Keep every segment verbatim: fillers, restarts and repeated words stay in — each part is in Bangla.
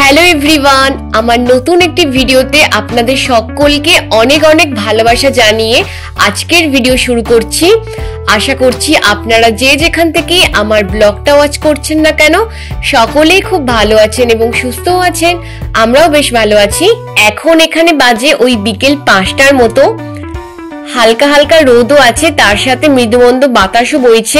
হ্যালো এভরিওয়ান, আমার নতুন একটি ভিডিওতে আপনাদের সকলকে অনেক অনেক ভালোবাসা জানিয়ে আজকের ভিডিও শুরু করছি। আশা করছি আপনারা যে যেখান থেকে আমার ব্লগটা ওয়াচ করছেন না কেন সকলেই খুব ভালো আছেন এবং সুস্থও আছেন। আমরাও বেশ ভালো আছি। এখন এখানে বাজে ওই বিকেল পাঁচটার মতো। হালকা হালকা রোদও আছে, তার সাথে মৃদুমন্দ বাতাসও বইছে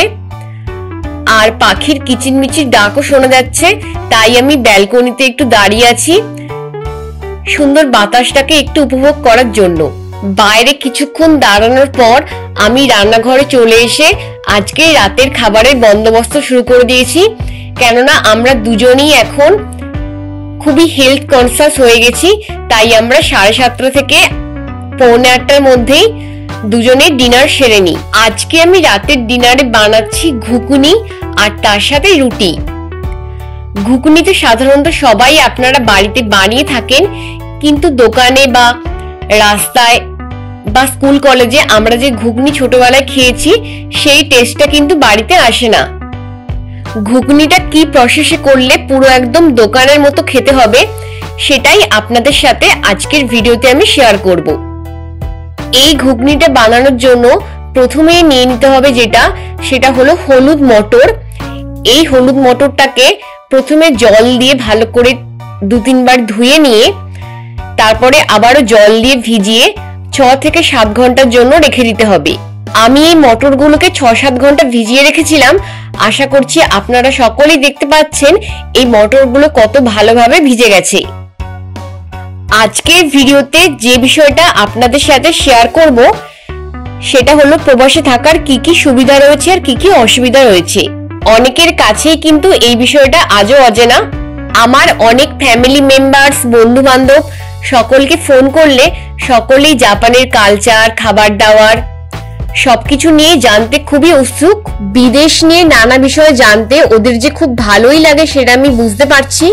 আর পাখির কিচিরমিচির ডাকও শোনা যাচ্ছে। তাই আমি ব্যালকনিতে একটু দাঁড়িয়ে আছি সুন্দর বাতাসটাকে একটু উপভোগ করার জন্য। বাইরে কিছুক্ষণ দাঁড়ানোর পর আমি রান্নাঘরে চলে এসে আজকে রাতের খাবারের বন্দোবস্ত শুরু করে দিয়েছি, কেননা আমরা দুজনেই এখন খুবই হেলথ কনসাস হয়ে গেছি। তাই আমরা সাড়ে সাতটা থেকে পৌনে আটটার মধ্যেই দুজনে ডিনার সেরে নিই। আজকে আমি রাতের ডিনারে বানাচ্ছি ঘুগনি আর তার সাথে রুটি। ঘুগনিতে সাধারণত সবাই আপনারা বাড়িতে বানিয়ে থাকেন, কিন্তু দোকানে বা রাস্তায় বা স্কুল কলেজে আমরা যে ঘুগনি ছোটবেলায় খেয়েছি সেই টেস্টটা কিন্তু বাড়িতে আসে না। ঘুগনিটা কি প্রসেসে করলে পুরো একদম দোকানের মতো খেতে হবে সেটাই আপনাদের সাথে আজকের ভিডিওতে আমি শেয়ার করব। এই ঘুগনিটা বানানোর জন্য প্রথমেই নিয়ে নিতে হবে যেটা, সেটা হলো হলুদ মটর। এই হলুদ মটরটাকে প্রথমে জল দিয়ে ভালো করে দু তিনবার ধুয়ে নিয়ে তারপরে আবারও জল দিয়ে ভিজিয়ে ছ থেকে সাত ঘন্টার জন্য রেখে দিতে হবে। আমি এই মটরগুলোকে ছ সাত ঘন্টা ভিজিয়ে রেখেছিলাম। আশা করছি আপনারা সকলেই দেখতে পাচ্ছেন এই মটরগুলো কত ভালোভাবে ভিজে গেছে। আজকের ভিডিওতে যে বিষয়টা আপনাদের সাথে শেয়ার করব সেটা হলো প্রবাসে থাকার কি কি সুবিধা রয়েছে আর কি কি অসুবিধা রয়েছে। অনেকের কাছেই কিন্তু এই বিষয়টা আজও অজানা। আমার অনেক ফ্যামিলি মেম্বার্স, বন্ধু বান্ধব সকলকে ফোন করলে সকলেই জাপানের কালচার, খাবার দাবার সবকিছু নিয়ে জানতে খুবই উৎসুক। বিদেশ নিয়ে নানা বিষয়ে জানতে ওদের যে খুব ভালোই লাগে সেটা আমি বুঝতে পারছি।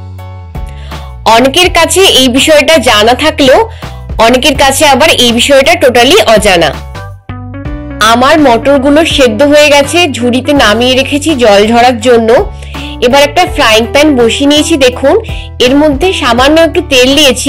অনেকের কাছে এই বিষয়টা জানা থাকলেও অনেকের কাছে আবার এই বিষয়টা টোটালি অজানা। আমার মটরগুলো সেদ্ধ হয়ে গেছে, ঝুড়িতে নামিয়ে রেখেছি জল ঝরার জন্য। এবার একটা ফ্রাইং প্যান বসিয়ে নিয়েছি। দেখুন, এর মধ্যে সামান্য একটু তেল দিয়েছি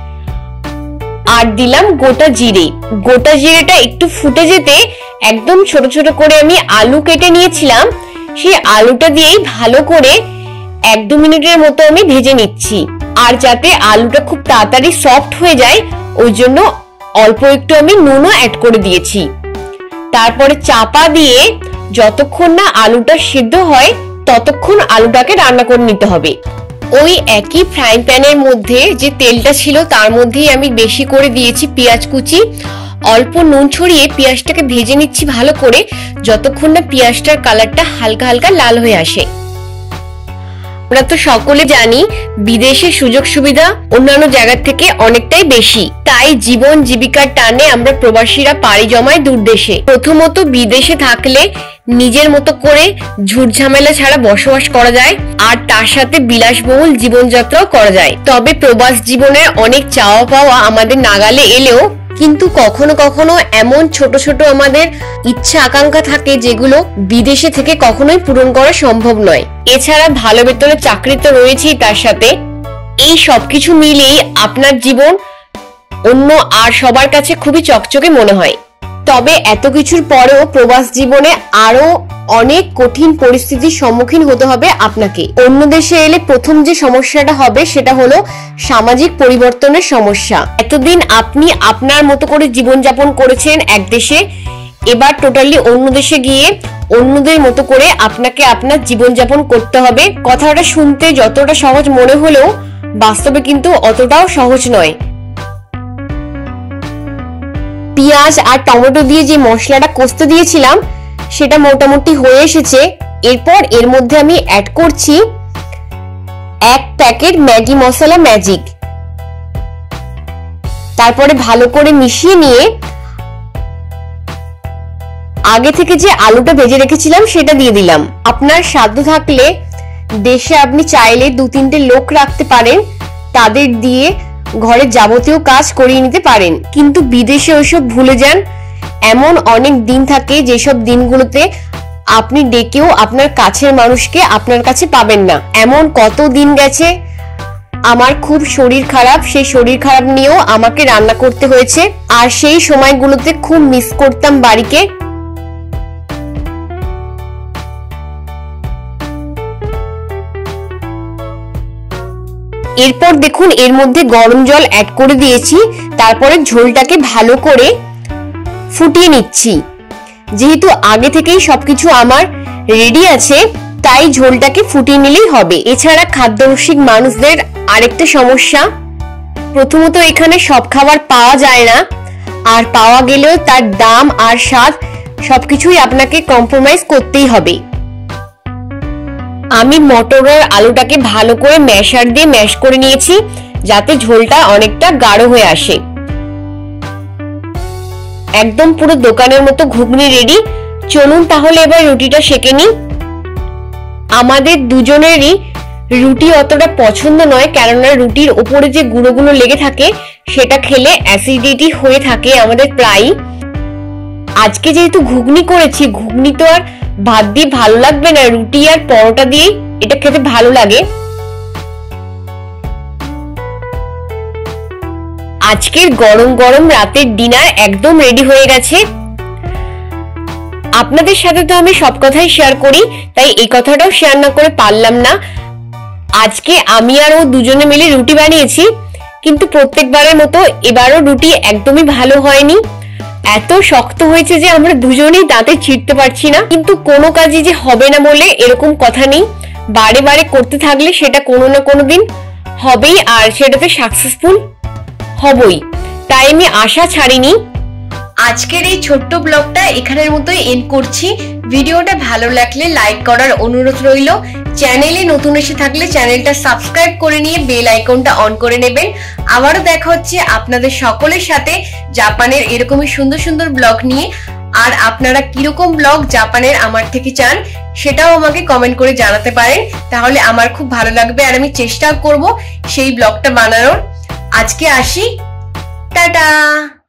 আর দিলাম গোটা জিরে। গোটা জিরেটা একটু ফুটে যেতে একদম ছোট ছোট করে আমি আলু কেটে নিয়েছিলাম, সেই আলুটা দিয়েই ভালো করে এক দু মিনিটের মতো আমি ভেজে নিচ্ছি। আর যাতে আলুটা খুব তাড়াতাড়ি সফট হয়ে যায় ওই জন্য অল্প একটু আমি নুনও অ্যাড করে দিয়েছি। তারপরে চাপা দিয়ে যতক্ষণ না আলুটা সিদ্ধ হয় ততক্ষণ আলুটাকে রান্না করে নিতে হবে। ওই একই ফ্রাইং প্যানের মধ্যে যে তেলটা ছিল তার মধ্যেই আমি বেশি করে দিয়েছি পেঁয়াজ কুচি। অল্প নুন ছড়িয়ে পেঁয়াজটাকে ভেজে নিচ্ছি ভালো করে যতক্ষণ না পেঁয়াজটার কালারটা হালকা হালকা লাল হয়ে আসে। আমরা তো সকলে জানি বিদেশের সুযোগ সুবিধা অন্যান্য জায়গার থেকে অনেকটাই বেশি, তাই জীবন জীবিকার টানে আমরা প্রবাসীরা পাড়ি জমাই দূর দেশে। প্রথমত বিদেশে থাকলে নিজের মতো করে ঝুট ঝামেলা ছাড়া বসবাস করা যায় আর তার সাথে বিলাসবহুল জীবনযাত্রাও করা যায়। তবে প্রবাস জীবনের অনেক চাওয়া পাওয়া আমাদের নাগালে এলেও কিন্তু কখনো কখনো এমন ছোট ছোট আমাদের ইচ্ছা আকাঙ্ক্ষা থাকে যেগুলো বিদেশে থেকে কখনোই পূরণ করা সম্ভব নয়। এছাড়া ভালো বেতনের চাকরি তো রয়েছেই, তার সাথে এই সবকিছু মিলিয়ে আপনার জীবন অন্য আর সবার কাছে খুবই চকচকে মনে হয়। তবে এত কিছুর পরেও প্রবাস জীবনে আরো অনেক কঠিন পরিস্থিতির সম্মুখীন হতে হবে আপনাকে। অন্য দেশে এলে প্রথম যে সমস্যাটা হবে সেটা হলো সামাজিক পরিবর্তনের সমস্যা। এতদিন আপনি আপনার মতো করে জীবনযাপন করেছেন এক দেশে, এবার টোটালি অন্য দেশে গিয়ে অন্যদের মতো করে আপনাকে আপনার জীবনযাপন করতে হবে। কথাটা শুনতে যতটা সহজ মনে হলেও বাস্তবে কিন্তু অতটাও সহজ নয়। পেঁয়াজ আর টমেটো দিয়ে যে মশলাটা কষতে দিয়েছিলাম সেটা মোটামুটি হয়ে এসেছে। এরপর এর মধ্যে আমি অ্যাড করছি এক প্যাকেট ম্যাগি মশলা ম্যাজিক। তারপরে ভালো করে মিশিয়ে নিয়ে আগে থেকে যে আলুটা ভেজে রেখেছিলাম সেটা দিয়ে দিলাম। আপনার সাধ্য থাকলে দেশে আপনি চাইলে দু তিনটে লোক রাখতে পারেন, তাদের দিয়ে ঘরের যাবতীয় কাজ করিয়ে নিতে পারেন। কিন্তু বিদেশে ওইসব ভুলে যান। এমন অনেক দিন থাকে যেসব দিনগুলোতে আপনি ডেকেও আপনার কাছের মানুষকে আপনার কাছে পাবেন না। এমন কত দিন গেছে আমার খুব শরীর খারাপ, সেই শরীর খারাপ নিয়েও আমাকে রান্না করতে হয়েছে। আর সেই সময়গুলোতে খুব মিস করতাম বাড়িকে। এরপর দেখুন এর মধ্যে গরম জল অ্যাড করে দিয়েছি। তারপরে ঝোলটাকে ভালো করে ফুটিয়ে নিচ্ছি। যেহেতু আগে থেকেই সবকিছু আমার রেডি আছে, তাই ঝোলটাকে ফুটিয়ে নিলেই হবে। এছাড়া খাদ্যরসিক মানুষদের আরেকটা সমস্যা, প্রথমত এখানে সব খাবার পাওয়া যায় না, আর পাওয়া গেলেও তার দাম আর স্বাদ সবকিছুই আপনাকে কম্প্রোমাইজ করতেই হবে। আমি মটর আর আলুটাকে ভালো করে ম্যাশার দিয়ে ম্যাশ করে নিয়েছি, যাতে ঝোলটা অনেকটা গাঢ় হয়ে আসে। একদম পুরো দোকানের মতো ঘুগনি রেডি। চলুন তাহলে এবার রুটিটা সেঁকে নিই। আমাদের দুজনেরই রুটি অতটা পছন্দ নয়, কেননা রুটির উপরে যে গুঁড়োগুলো লেগে থাকে সেটা খেলে অ্যাসিডিটি হয়ে থাকে আমাদের প্রায়। আজকে যেহেতু ঘুগনি করেছি, ঘুগনি তো আর ভাত দিয়ে ভালো লাগবে না, রুটি আর পরোটা দিয়ে এটা খেতে ভালো লাগে। আজকের গরম গরম রাতের ডিনার একদম রেডি হয়ে গেছে। আপনাদের সাথে তো আমি সব কথাই শেয়ার করি, তাই এই কথাটাও শেয়ার না করে পারলাম না। আজকে আমি আর ও দুজনে মিলে রুটি বানিয়েছি, কিন্তু প্রত্যেকবারের মতো এবারও রুটি একদমই ভালো হয়নি। এত শক্ত হয়েছে যে আমরা দুজনেই দাঁতে ছিঁড়তে পারছি না। কিন্তু কোনো কাজই যে হবে না বলে এরকম কথা নেই, বারে বারে করতে থাকলে সেটা কোনো না কোনো দিন হবেই, আর সেটাতে সাকসেসফুল হবই। তাই আমি আশা ছাড়িনি। আজকের এই ছোট্ট ব্লগটা এখানের মতোই এন্ড করছি। ভিডিওটা ভালো লাগলে লাইক করার অনুরোধ রইল। চ্যানেলে নতুন এসে থাকলে চ্যানেলটা সাবস্ক্রাইব করে নিয়ে বেল আইকনটা অন করে নেবেন। আবারও দেখা হচ্ছে আপনাদের সকলের সাথে জাপানের এরকমই সুন্দর সুন্দর ব্লগ নিয়ে। আর আপনারা কিরকম ব্লগ জাপানের আমার থেকে চান সেটাও আমাকে কমেন্ট করে জানাতে পারেন, তাহলে আমার খুব ভালো লাগবে আর আমি চেষ্টা করব সেই ব্লগটা বানানোর। আজকে আসি, টাটা।